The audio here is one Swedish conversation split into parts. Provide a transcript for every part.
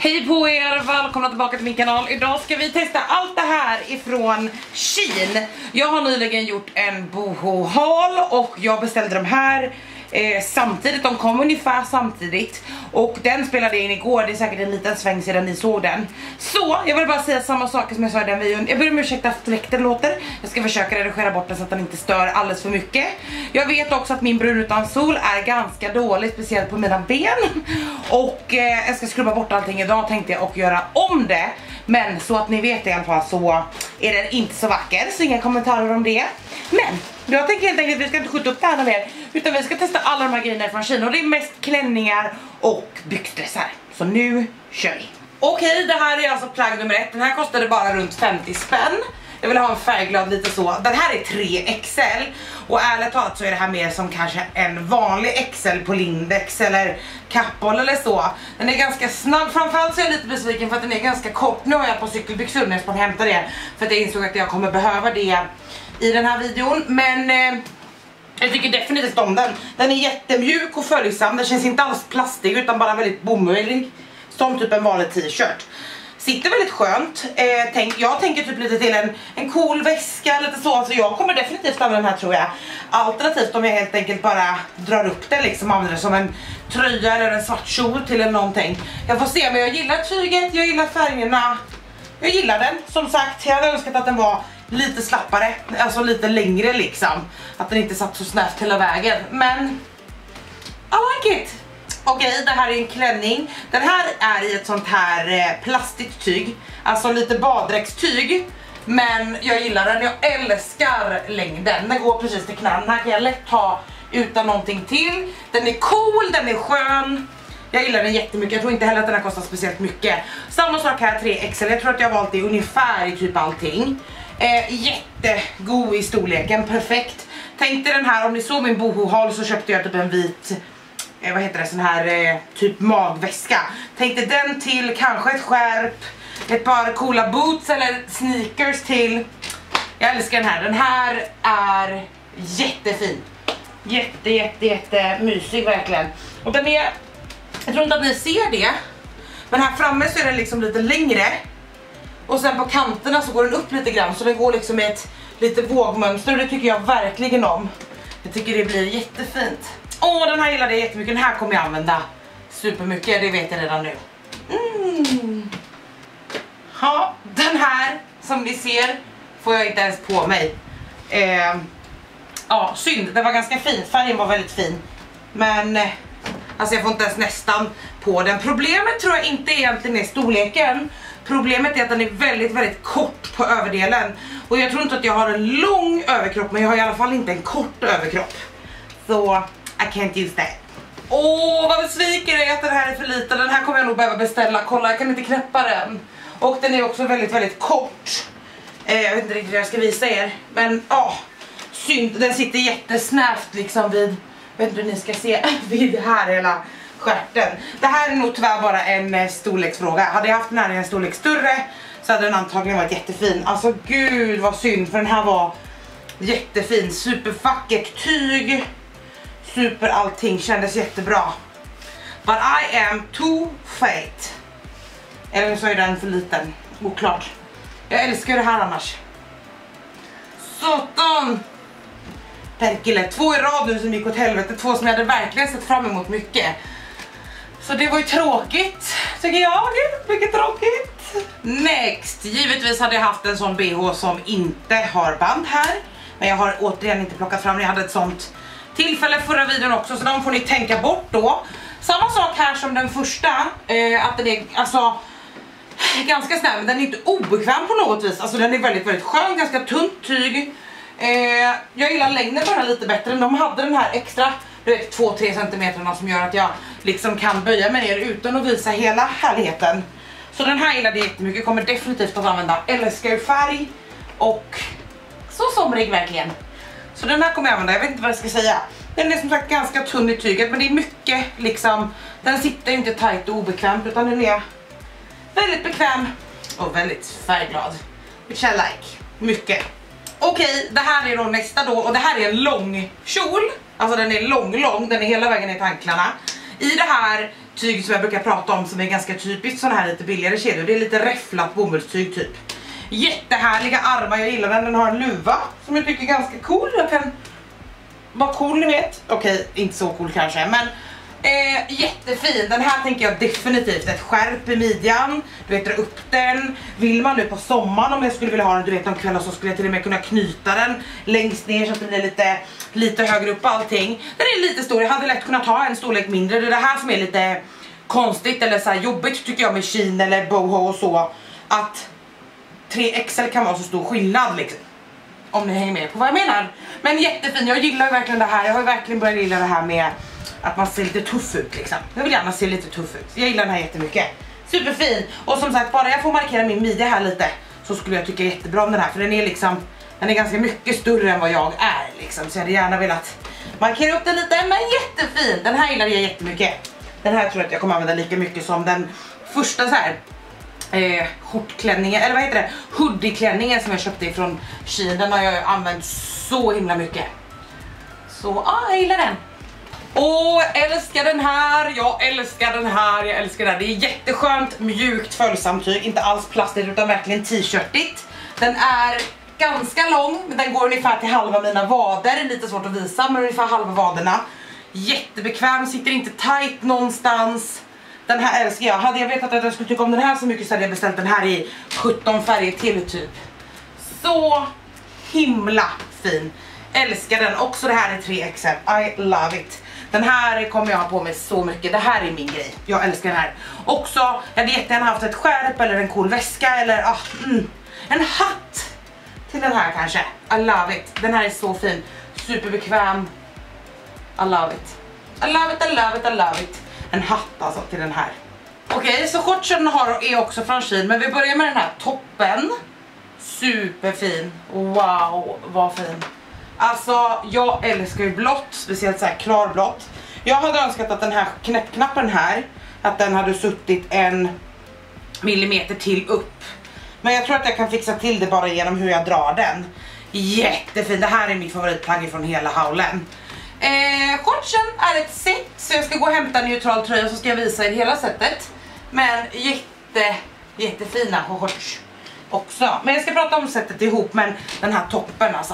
Hej på er, välkomna tillbaka till min kanal. Idag ska vi testa allt det här ifrån Shein. Jag har nyligen gjort en boho-haul och jag beställde de här samtidigt. De kom ungefär samtidigt och den spelade jag in igår. Det är säkert en liten sväng sedan ni såg den. Så jag vill bara säga samma saker som jag sa i den videon. Jag ber om ursäkt att fläkten låter. Jag ska försöka redigera bort den så att den inte stör alldeles för mycket. Jag vet också att min brun utan sol är ganska dålig, speciellt på mina ben. Och jag ska skrubba bort allting idag tänkte jag och göra om det. Men så att ni vet i alla fall så är den inte så vacker. Så inga kommentarer om det. Men jag tänker helt enkelt att vi ska inte skjuta upp det här mer, utan vi ska testa alla de här grejerna från Shein. Och det är mest klänningar och byxdressar. Så nu kör vi. Okej, det här är alltså plagg nummer 1. Den här kostade bara runt 50 spänn. Jag vill ha en färgglad lite så. Den här är 3XL. Och ärligt talat så är det här mer som kanske en vanlig XL på Lindex eller Kappahl eller så. Den är ganska snabb. Framförallt så är jag lite besviken för att den är ganska kort. Nu har jag på cykelbyxor när jag ska hämta det. För att jag insåg att jag kommer behöva det i den här videon. Men jag tycker definitivt om den. Den är jättemjuk och följsam. Den känns inte alls plastig utan bara väldigt bomullig. Som typ en vanlig t-shirt. Sitter väldigt skönt. Jag tänker typ lite till en cool väska, lite så. Så jag kommer definitivt använda den här tror jag. Alternativt om jag helt enkelt bara drar upp den liksom, använder den som en tröja eller en svart kjol till eller någonting. Jag får se, men jag gillar tyget, jag gillar färgerna. Jag gillar den, som sagt. Jag hade önskat att den var lite slappare, alltså lite längre liksom. Att den inte satt så snävt hela vägen. Men I like it. Okej, det här är en klänning. Den här är i ett sånt här plastigt tyg. Alltså lite baddräktstyg. Men jag gillar den, jag älskar längden. Den går precis till knän, den här kan jag lätt ta utan någonting till. Den är cool, den är skön. Jag gillar den jättemycket, jag tror inte heller att den här kostar speciellt mycket. Samma sak här, 3XL, jag tror att jag har valt det ungefär i typ allting. Jättegod i storleken, perfekt. Tänkte den här, om ni såg min boho-haul så köpte jag typ en vit vad heter det, sån här typ magväska. Tänkte den till, kanske ett skärp, ett par coola boots eller sneakers till. Jag älskar den här. Den här är jättefin. Jätte mysig verkligen. Och den är, jag tror inte att ni ser det, men här framme så är den liksom lite längre. Och sen på kanterna så går den upp lite grann, så den går liksom med ett lite vågmönster och det tycker jag verkligen om. Jag tycker det blir jättefint. Den här gillar jag jättemycket. Den här kommer jag använda supermycket, det vet jag redan nu. Ja, den här som ni ser får jag inte ens på mig. Ja, synd, den var ganska fin. Färgen var väldigt fin. Men alltså jag får inte ens nästan på den. Problemet tror jag inte egentligen är storleken. Problemet är att den är väldigt kort på överdelen. Och jag tror inte att jag har en lång överkropp, men jag har i alla fall inte en kort överkropp. Så I can't use that. Vad besviker jag att den här är för liten. Den här kommer jag nog behöva beställa. Kolla, jag kan inte knäppa den. Och den är också väldigt kort. Jag vet inte riktigt hur jag ska visa er. Men synd, den sitter jättesnävt liksom vid, vet inte hur ni ska se, vid det här hela skärten. Det här är nog tyvärr bara en storleksfråga. Hade jag haft den här i en storlek större så hade den antagligen varit jättefin. Alltså gud vad synd, för den här var jättefin. Superfackert tyg. Super allting, kändes jättebra. But I am too fat. Eller så är den för liten. Oklart. Jag älskar det här annars. Satan. Perkele. 2 i rad nu som gick åt helvete. 2 som jag hade verkligen sett fram emot mycket. Så det var ju tråkigt, tycker jag. Mycket tråkigt. Next. Givetvis hade jag haft en sån BH som inte har band här. Men jag har återigen inte plockat fram. Jag hade ett sånt tillfälle förra videon också, så de får ni tänka bort då. Samma sak här som den första, att den är alltså ganska snäll, men den är inte obekväm på något vis. Alltså den är väldigt skön, ganska tunt tyg. Jag gillar längden på den här lite bättre. De hade den här extra, du vet 2-3 centimeterna som gör att jag liksom kan böja mig ner utan att visa hela härligheten. Så den här gillar jag jättemycket, kommer definitivt att använda. Älskar färg och så somrig verkligen. Så den här kommer jag använda, jag vet inte vad jag ska säga. Den är som sagt ganska tunn i tyget, men det är mycket liksom, den sitter inte tajt och obekvämt utan den är väldigt bekväm och väldigt färgglad. Which I like, mycket. Okej, det här är då nästa då, och det här är en lång kjol. Alltså den är lång, den är hela vägen ner till anklarna. I det här tyg som jag brukar prata om som är ganska typiskt sådana här lite billigare kedjor. Det är lite räfflat bomullstyg typ. Jättehärliga armar, jag gillar den. Den har en luva som jag tycker är ganska cool. Jag kan vara cool, ni vet. Okej, inte så cool kanske, men jättefin. Den här tänker jag definitivt ett skärp i midjan. Du vet, dra upp den. Vill man nu på sommaren, om jag skulle vilja ha den, du vet, någon kväll, så skulle jag till och med kunna knyta den längst ner så att det blir lite högre upp allting. Den är lite stor, jag hade lätt kunnat ha en storlek mindre. Det är det här som är lite konstigt eller så här jobbigt tycker jag med Shein eller Boho och så, att 3XL kan vara så stor skillnad liksom. Om ni hänger med på vad jag menar. Men jättefin, jag gillar verkligen det här. Jag har verkligen börjat gilla det här med att man ser lite tuff ut liksom. Jag vill gärna se lite tuff ut. Jag gillar den här jättemycket. Superfin. Och som sagt, bara jag får markera min midja här lite, så skulle jag tycka jättebra om den här. För den är liksom, den är ganska mycket större än vad jag är liksom. Så jag hade gärna velat markera upp den lite. Men jättefin, den här gillar jag jättemycket. Den här tror jag att jag kommer använda lika mycket som den första så här skjortklänningen, eller vad heter det, hoodie-klänningen som jag köpte ifrån Shein. Den har jag använt så himla mycket. Så jag gillar den. Åh, älskar den här. Jag älskar den här. Jag älskar den här. Det är jätteskönt, mjukt, följsamt tyg. Inte alls plastigt utan verkligen t-shirtigt. Den är ganska lång, men den går ungefär till halva mina vader. Lite svårt att visa, men ungefär halva vaderna. Jättebekväm, sitter inte tight någonstans. Den här älskar jag. Hade jag vetat att jag skulle tycka om den här så mycket så hade jag beställt den här i 17 färger till typ. Så himla fin. Älskar den. Också det här är 3XL. I love it. Den här kommer jag ha på mig så mycket. Det här är min grej. Jag älskar den här. Också, jag hade jättegärna haft ett skärp eller en cool väska eller en hatt till den här kanske. I love it. Den här är så fin. Superbekväm. I love it. I love it, I love it, I love it. En hatt alltså till den här. Okej, så shortsen är också från Shein. Men vi börjar med den här toppen. Superfin. Wow, vad fin. Alltså, jag älskar ju blått. Speciellt så här klarblått. Jag hade önskat att den här knäppknappen här, att den hade suttit 1 millimeter till upp. Men jag tror att jag kan fixa till det bara genom hur jag drar den. Jättefin. Det här är mitt favoritplagg från hela haulen. Shortsen är ett set, så jag ska gå och hämta en neutral tröja, så ska jag visa er hela setet. Men jättefina shorts också. Men jag ska prata om setet ihop, men den här toppen alltså.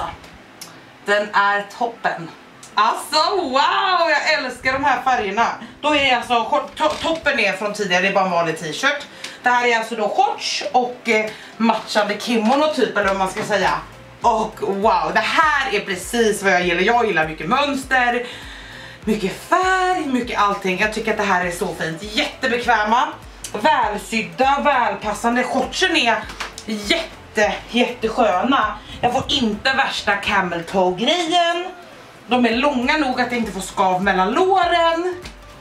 Den är toppen. Alltså wow, jag älskar de här färgerna. Då är alltså toppen är från tidigare, det är bara en vanlig t-shirt. Det här är alltså då shorts och matchande kimono typ, eller vad man ska säga. Och wow, det här är precis vad jag gillar. Jag gillar mycket mönster, mycket färg, mycket allting. Jag tycker att det här är så fint. Jättebekväma, välsydda, välpassande. Shortsen är jättesköna. Jag får inte värsta camel toe grejen. De är långa nog att jag inte får skav mellan låren.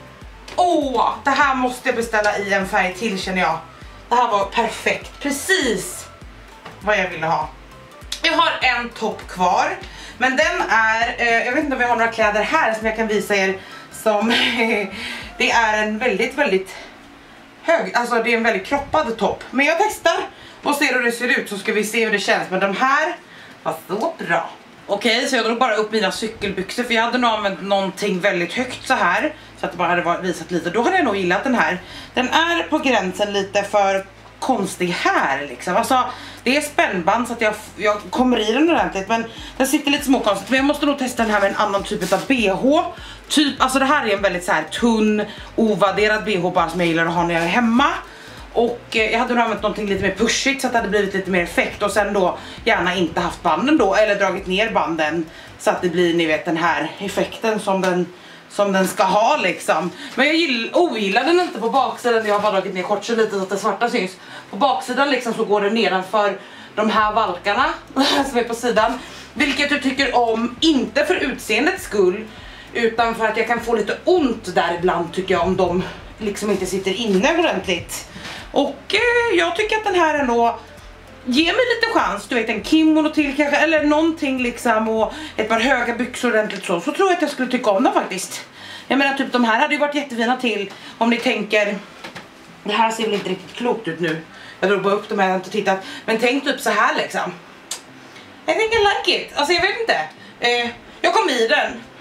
Det här måste jag beställa i en färg till, känner jag. Det här var perfekt, precis vad jag ville ha. Jag har en topp kvar, men den är, jag vet inte om jag har några kläder här som jag kan visa er som, det är en väldigt hög, alltså det är en väldigt kroppad topp. Men jag testar och ser hur det ser ut, så ska vi se hur det känns. Men de här var så bra. Okej, så jag drog bara upp mina cykelbyxor, för jag hade nog använt någonting väldigt högt så här, så att det bara hade visat lite. Då hade jag nog gillat den här. Den är på gränsen lite för konstig här liksom. Alltså det är spännband så att jag kommer i den ordentligt, men den sitter lite småkonstigt. Men jag måste nog testa den här med en annan typ av BH typ. Alltså det här är en väldigt så här tunn, ovärderad BH bara, som jag gillar att ha när jag är hemma. Och jag hade nog använt någonting lite mer pushigt så att det hade blivit lite mer effekt. Och sen då gärna inte haft banden då, eller dragit ner banden så att det blir, ni vet, den här effekten som den ska ha liksom. Men jag ogillar den inte på baksidan. Jag har bara dragit ner shortsen lite så att det svarta syns. På baksidan liksom så går det nedanför de här valkarna som är på sidan. Vilket jag tycker om, inte för utseendets skull, utan för att jag kan få lite ont där ibland tycker jag, om de liksom inte sitter inne ordentligt. Och jag tycker att den här ändå ger mig lite chans. Du vet, en kimono till kanske, eller någonting liksom, och ett par höga byxor ordentligt så tror jag att jag skulle tycka om den faktiskt. Jag menar typ de här hade ju varit jättefina till, om ni tänker, det här ser väl inte riktigt klokt ut nu. Jag drog bara upp de här, jag har inte tittat. Men tänk typ så här liksom. I think I like it. Alltså jag vet inte. Jag kom i den.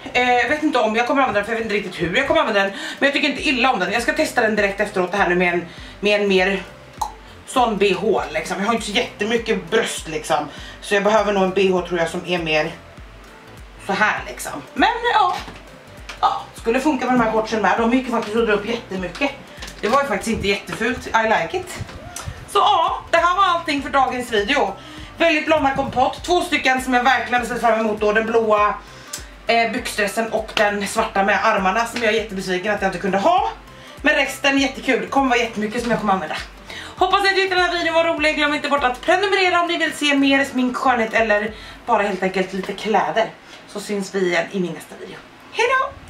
Jag vet inte om jag kommer använda den, för jag vet inte riktigt hur jag kommer använda den. Men jag tycker inte illa om den. Jag ska testa den direkt efteråt det här nu med en mer sån BH liksom. Jag har inte så jättemycket bröst liksom. Så jag behöver nog en BH tror jag som är mer så här liksom. Men ja, skulle funka med de här shortsen med. De gick faktiskt att dra upp jättemycket. Det var ju faktiskt inte jättefult. I like it. Så ja, det här var allting för dagens video. Väldigt blomma kompott. 2 stycken som jag verkligen sett fram emot då. Den blåa byxdressen och den svarta med armarna som jag är jättebesviken att jag inte kunde ha. Men resten jättekul. Det kommer vara jättemycket som jag kommer använda. Hoppas att ni tyckte den här videon var rolig. Glöm inte bort att prenumerera om ni vill se mer smink, skönhet eller bara helt enkelt lite kläder. Så syns vi igen i min nästa video. Hej då!